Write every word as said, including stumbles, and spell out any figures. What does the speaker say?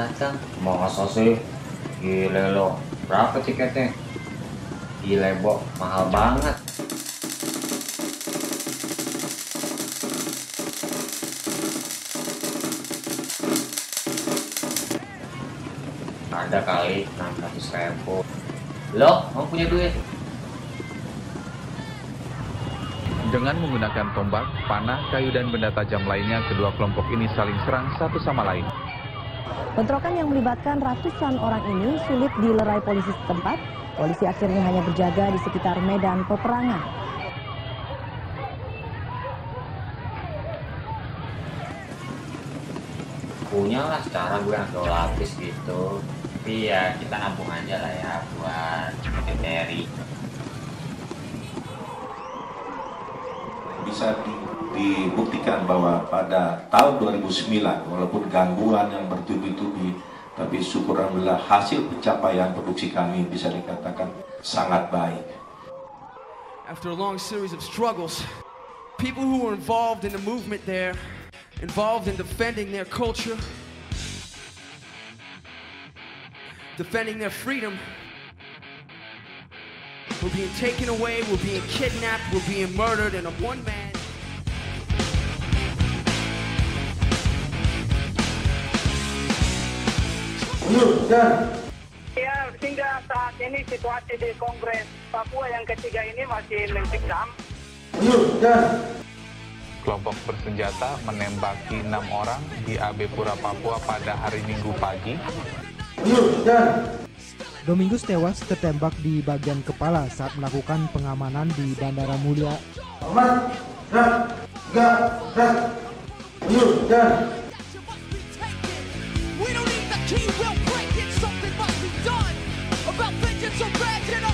datang. Masa sih? Gile lo. Berapa tiketnya? Gile, Bo. Mahal banget. Ada kali enam ratus ribu. Lo, mau punya duit? Dengan menggunakan tombak, panah, kayu, dan benda tajam lainnya, kedua kelompok ini saling serang satu sama lain. Bentrokan yang melibatkan ratusan orang ini sulit dilerai polisi setempat. Polisi akhirnya hanya berjaga di sekitar medan peperangan. Punya lah, secara gue agak lapis gitu. Tapi ya kita nabung aja lah ya buat materi. Bisa di, dibuktikan bahwa pada tahun dua ribu sembilan, walaupun gangguan yang bertubi-tubi, tapi syukur alhamdulillah hasil pencapaian produksi kami bisa dikatakan sangat baik. After a long series of struggles, people who were involved in the movement there, involved in defending their culture, defending their freedom, were being taken away, were being kidnapped, were being murdered in a one man. Ya, hingga saat ini situasi di Kongres Papua yang ketiga ini masih mencekam. Kelompok bersenjata menembaki enam orang di Abepura, Papua pada hari Minggu pagi. Domingus tewas tertembak di bagian kepala saat melakukan pengamanan di Bandara Mulia. We don't need the key, we'll break it. Something must be done about vengeance or vengeance.